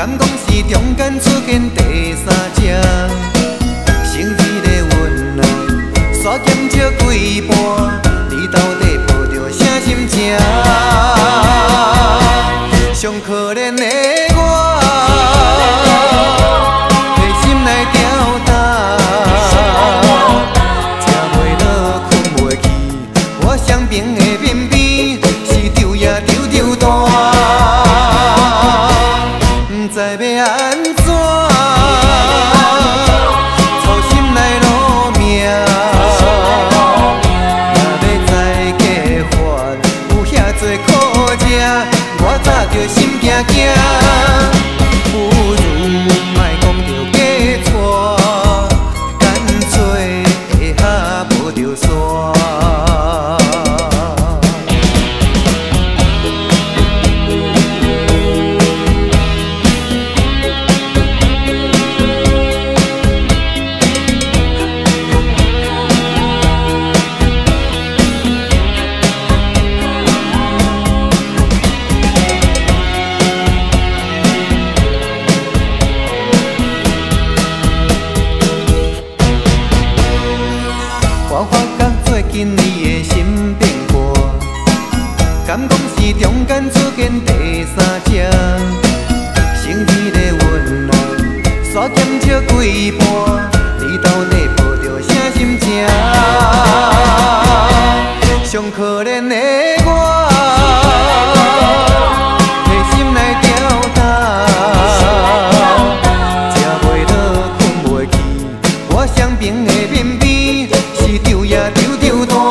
敢讲是中间出现第三者？成一个温暖，煞减少几半，你到底抱着啥心情？上可怜的我，在心内吊打，吃袂落，困袂去，我双边的面边是丢也丢大，不知要安怎，操心来落命。若要再加烦，有遐多苦吃，我早就心惊惊。不如莫讲着假错，干脆下无着线。我发觉最近你的心变卦，敢讲是中间出现第三者？成一个温暖，煞减少几半，你到底抱着啥心情？上可怜的我，在心内吊打，吃袂落，困袂去，我双边的面边。丢也丢大，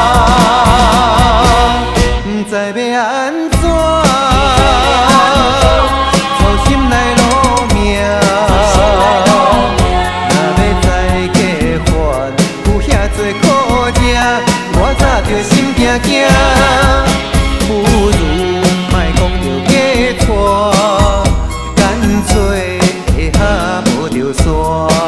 不知要安怎，操心来落命。若要再加烦，有遐多苦吃，我早就心惊惊。不如莫讲着假错，干脆下无着线。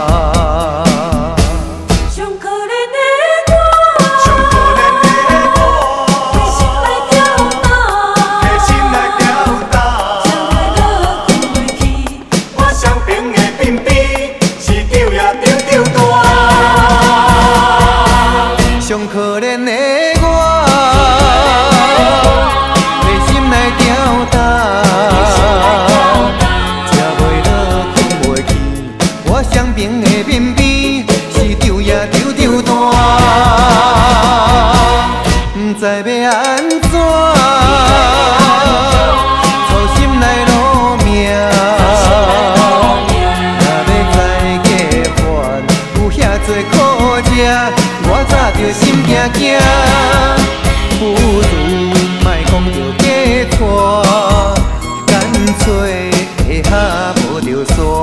上可怜的我，在心内吊打，吃袂落，困袂去，我双边的面边是丢也丢大，不知要安怎，操心来落命。若要再加烦，有遐多苦吃。我早就心惊惊，不如莫讲着假错，干脆下无着线。